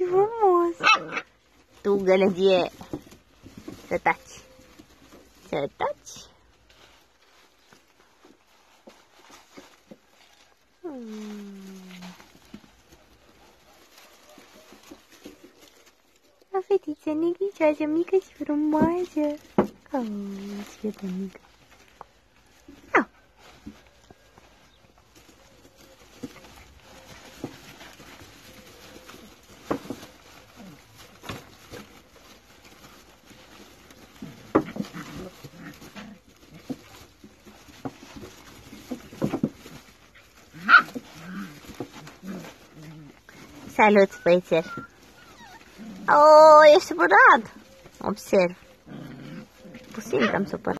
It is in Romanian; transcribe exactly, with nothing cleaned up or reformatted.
frumos! Tu, gălăgie, să taci, să taci. Hmm. O fetiță negricioasă, mică și frumoasă. Oh, ce mică. Oh. Salut, băiețel! Oh, ești supărat! Observ. Puțin cam supărat.